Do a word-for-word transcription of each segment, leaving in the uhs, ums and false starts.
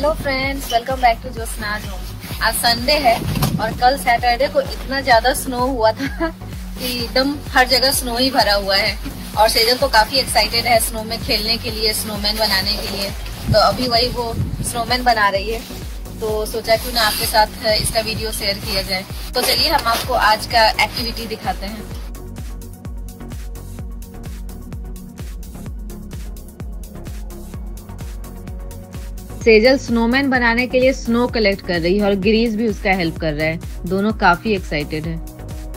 Hello friends, welcome back to Jyotsna's home. आज Sunday है और कल सैटरडे को इतना ज्यादा स्नो हुआ था कि एकदम हर जगह स्नो ही भरा हुआ है। और सेजल तो काफी एक्साइटेड है स्नो में खेलने के लिए, स्नोमैन बनाने के लिए। तो अभी वही वो स्नोमैन बना रही है, तो सोचा क्यों ना आपके साथ इसका वीडियो शेयर किया जाए। तो चलिए हम आपको आज का एक्टिविटी दिखाते हैं। सेजल स्नोमैन बनाने के लिए स्नो कलेक्ट कर रही है और ग्रीस भी उसका हेल्प कर रहा है। दोनों काफी एक्साइटेड है।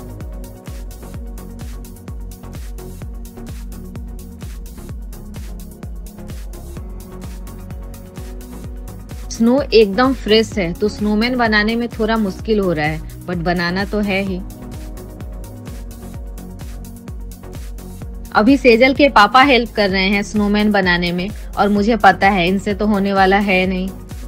स्नो एकदम फ्रेश है तो स्नोमैन बनाने में थोड़ा मुश्किल हो रहा है, बट बनाना तो है ही। अभी सेजल के पापा हेल्प कर रहे हैं स्नोमैन बनाने में और मुझे पता है इनसे तो होने वाला है नहीं।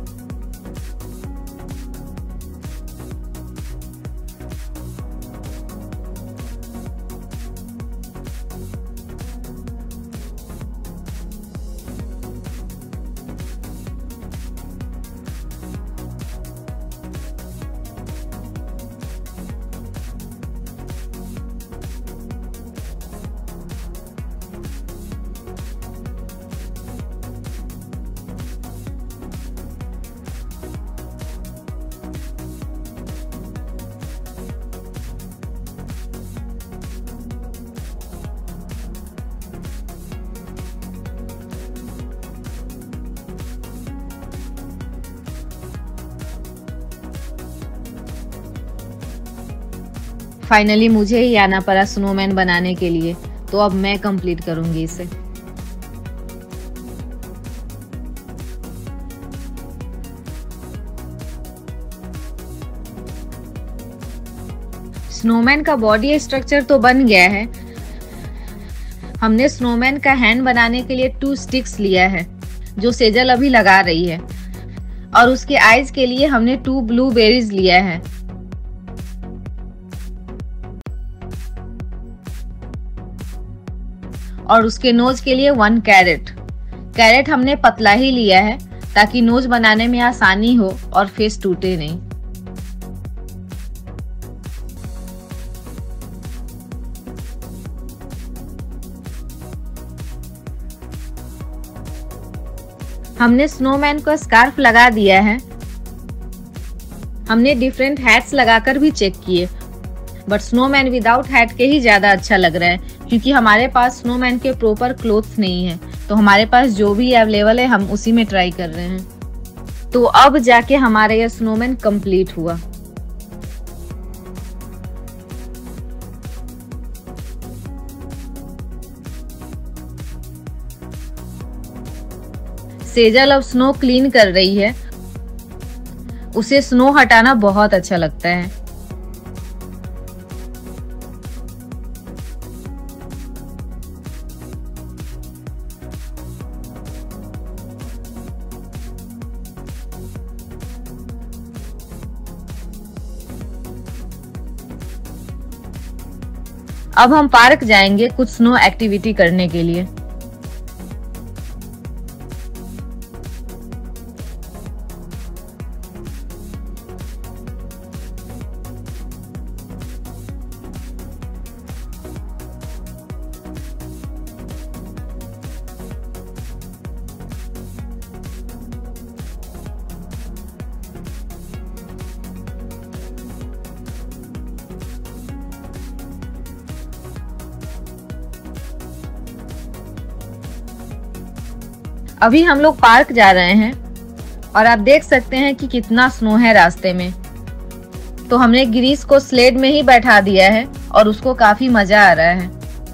फाइनली मुझे ही आना पड़ा स्नोमैन बनाने के लिए, तो अब मैं कंप्लीट करूंगी इसे। स्नोमैन का बॉडी स्ट्रक्चर तो बन गया है। हमने स्नोमैन का हैंड बनाने के लिए टू स्टिक्स लिया है जो सेजल अभी लगा रही है, और उसके आईज के लिए हमने टू ब्लूबेरीज लिया है। और उसके नोज के लिए वन कैरेट। कैरेट हमने पतला ही लिया है ताकि नोज बनाने में आसानी हो और फेस टूटे नहीं। हमने स्नोमैन को स्कार्फ लगा दिया है। हमने डिफरेंट हैट्स लगाकर भी चेक किए, बट स्नोमैन विदाउट हैट के ही ज्यादा अच्छा लग रहा है, क्योंकि हमारे पास स्नोमैन के प्रॉपर क्लोथ्स नहीं है। तो हमारे पास जो भी अवेलेबल है हम उसी में ट्राई कर रहे हैं। तो अब जाके हमारा यह स्नोमैन कंप्लीट हुआ। सेजल अब स्नो क्लीन कर रही है। उसे स्नो हटाना बहुत अच्छा लगता है। अब हम पार्क जाएंगे कुछ स्नो एक्टिविटी करने के लिए। अभी हम लोग पार्क जा रहे हैं और आप देख सकते हैं कि कितना स्नो है रास्ते में। तो हमने ग्रीस को स्लेड में ही बैठा दिया है और उसको काफी मजा आ रहा है।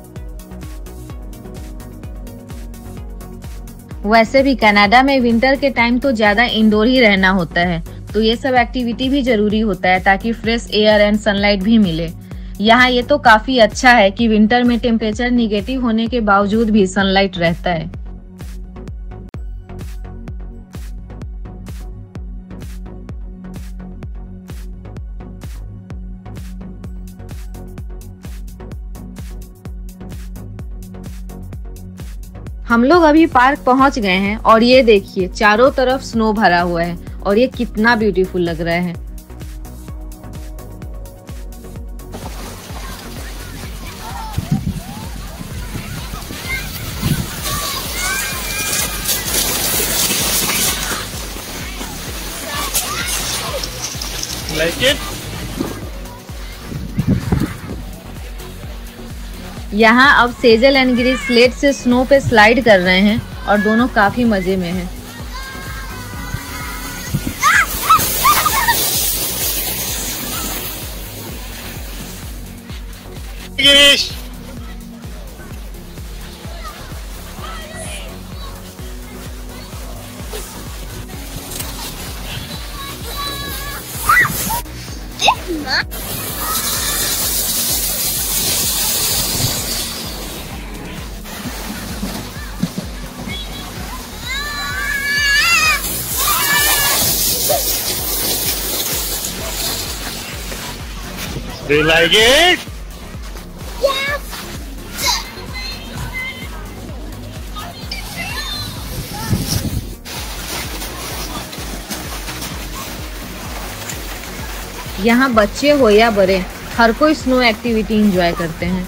वैसे भी कनाडा में विंटर के टाइम तो ज्यादा इंडोर ही रहना होता है, तो ये सब एक्टिविटी भी जरूरी होता है ताकि फ्रेश एयर एंड सनलाइट भी मिले। यहाँ ये तो काफी अच्छा है कि विंटर में टेम्परेचर निगेटिव होने के बावजूद भी सनलाइट रहता है। हम लोग अभी पार्क पहुंच गए हैं और ये देखिए चारों तरफ स्नो भरा हुआ है और ये कितना ब्यूटीफुल लग रहा है। Like it? यहाँ अब सेजल एंड गिरीश स्लेड से स्नो पे स्लाइड कर रहे हैं और दोनों काफी मजे में हैं। Girish Do you like it? Yes. यहाँ बच्चे हो या बड़े, हर कोई स्नो एक्टिविटी एंजॉय करते हैं।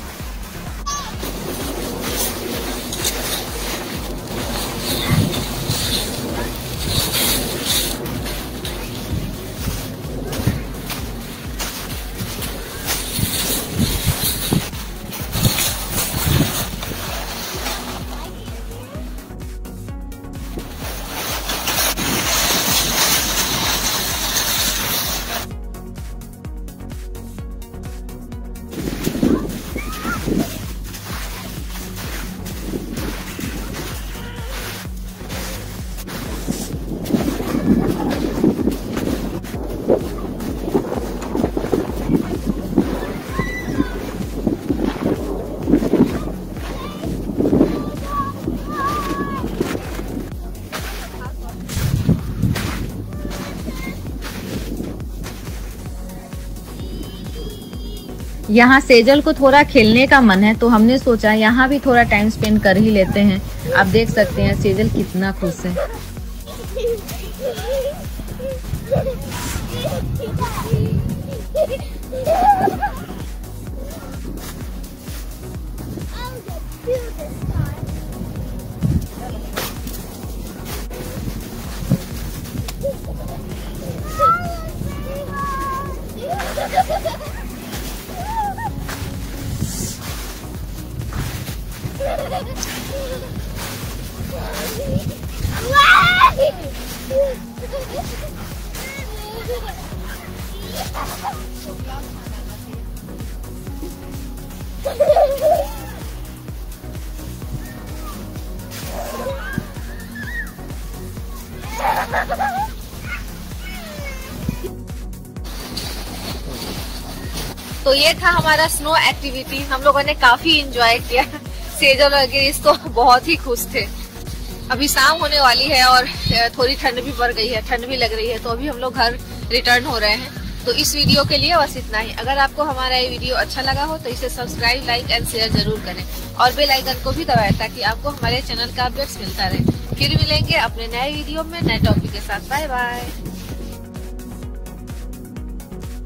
यहाँ सेजल को थोड़ा खेलने का मन है तो हमने सोचा यहाँ भी थोड़ा टाइम स्पेंड कर ही लेते हैं। आप देख सकते हैं सेजल कितना खुश है। तो ये था हमारा स्नो एक्टिविटी। हम लोगों ने काफी एंजॉय किया। सेजल और गिरीश तो बहुत ही खुश थे। अभी शाम होने वाली है और थोड़ी ठंड भी पड़ गई है, ठंड भी लग रही है, तो अभी हम लोग घर रिटर्न हो रहे हैं। तो इस वीडियो के लिए बस इतना ही। अगर आपको हमारा ये वीडियो अच्छा लगा हो तो इसे सब्सक्राइब, लाइक एंड शेयर जरूर करें और बेल आइकन को भी दबाएं ताकि आपको हमारे चैनल का अपडेट्स मिलता रहे। फिर मिलेंगे अपने नए वीडियो में नए टॉपिक के साथ। Bye bye.